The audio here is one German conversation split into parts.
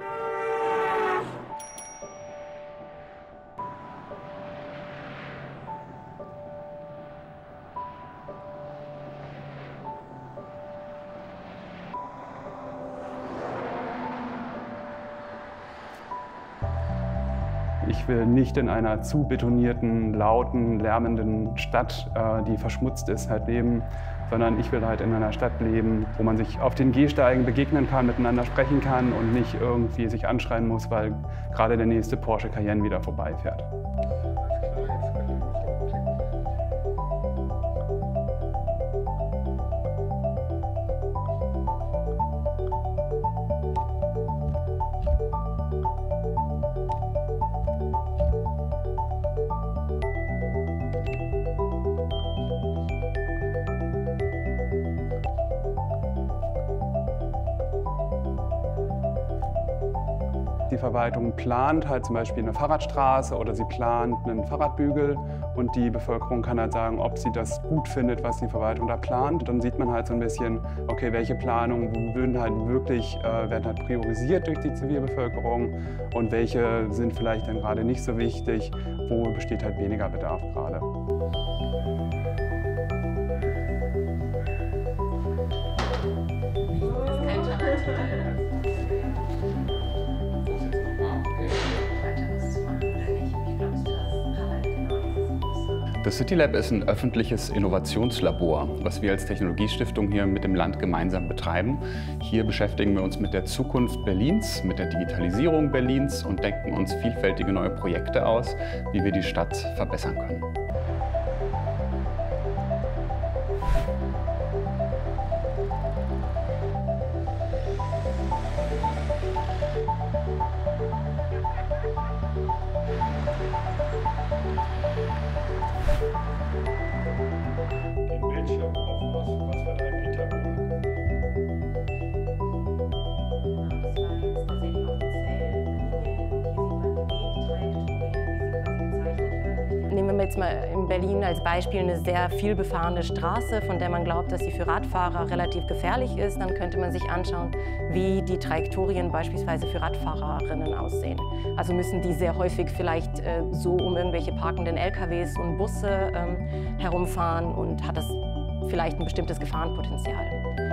Ich will nicht in einer zu betonierten, lauten, lärmenden Stadt, die verschmutzt ist, halt leben, sondern ich will halt in einer Stadt leben, wo man sich auf den Gehsteigen begegnen kann, miteinander sprechen kann und nicht irgendwie sich anschreien muss, weil gerade der nächste Porsche Cayenne wieder vorbeifährt. Die Verwaltung plant halt zum Beispiel eine Fahrradstraße oder sie plant einen Fahrradbügel und die Bevölkerung kann halt sagen, ob sie das gut findet, was die Verwaltung da plant. Dann sieht man halt so ein bisschen, okay, welche Planungen werden halt priorisiert durch die Zivilbevölkerung und welche sind vielleicht dann gerade nicht so wichtig, wo besteht halt weniger Bedarf gerade. Das CityLab ist ein öffentliches Innovationslabor, was wir als Technologiestiftung hier mit dem Land gemeinsam betreiben. Hier beschäftigen wir uns mit der Zukunft Berlins, mit der Digitalisierung Berlins und denken uns vielfältige neue Projekte aus, wie wir die Stadt verbessern können. Nehmen wir jetzt mal in Berlin als Beispiel eine sehr viel befahrene Straße, von der man glaubt, dass sie für Radfahrer relativ gefährlich ist. Dann könnte man sich anschauen, wie die Trajektorien beispielsweise für Radfahrerinnen aussehen. Also müssen die sehr häufig vielleicht so um irgendwelche parkenden LKWs und Busse herumfahren und hat das vielleicht ein bestimmtes Gefahrenpotenzial.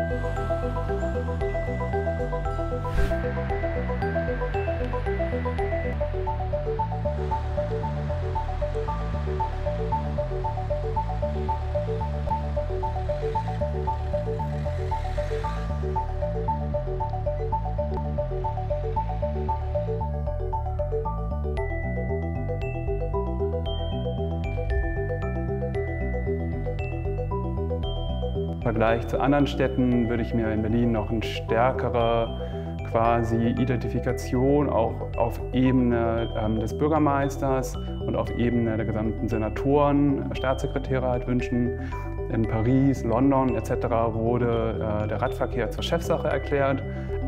Im Vergleich zu anderen Städten würde ich mir in Berlin noch eine stärkere Identifikation auch auf Ebene des Bürgermeisters und auf Ebene der gesamten Senatoren, Staatssekretäre halt wünschen. In Paris, London etc. wurde der Radverkehr zur Chefsache erklärt.